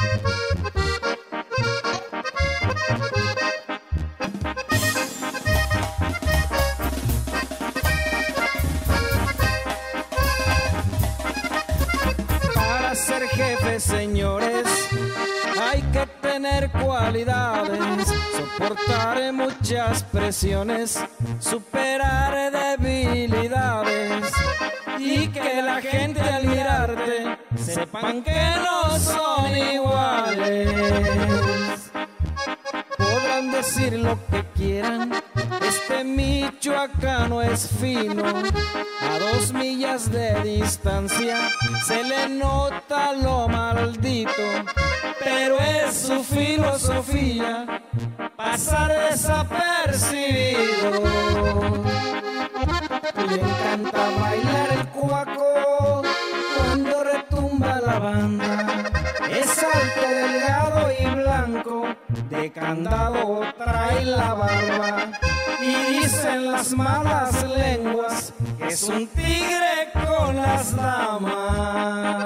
Para ser jefe, señores, hay que tener cualidades, soportar muchas presiones, superar debilidades y que la gente al mirarte sepan que no son iguales. Podrán decir lo que quieran, este michoacano es fino. A 2 millas de distancia se le nota lo maldito, pero es su filosofía pasar desapercibido. Le encanta bailar el cuaco cuando retumba la banda. Es alto, delgado y blanco, de candado trae la barba. Y dicen las malas lenguas que es un tigre con las damas.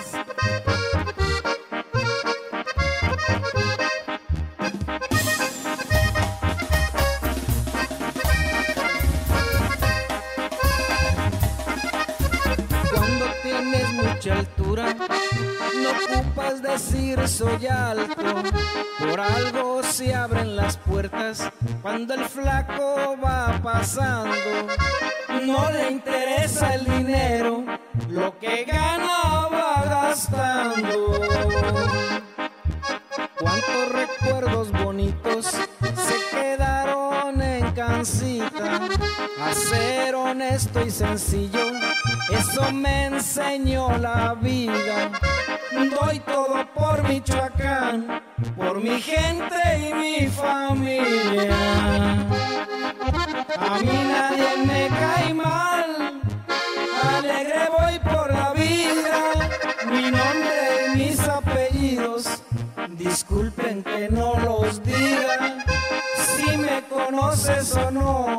Cuando tienes mucha altura, no ocupas decir soy alto, por algo se abren las puertas cuando el flaco va pasando. No le interesa el dinero, lo que gana va gastando. Cuántos recuerdos bonitos se quedaron en cancita. A ser honesto y sencillo, eso me enseñó la vida. Doy todo por Michoacán, por mi gente y mi familia. A mí nadie me cae mal, alegre voy por la vida. Mi nombre y mis apellidos, disculpen que no los diga. Si me conoces o no,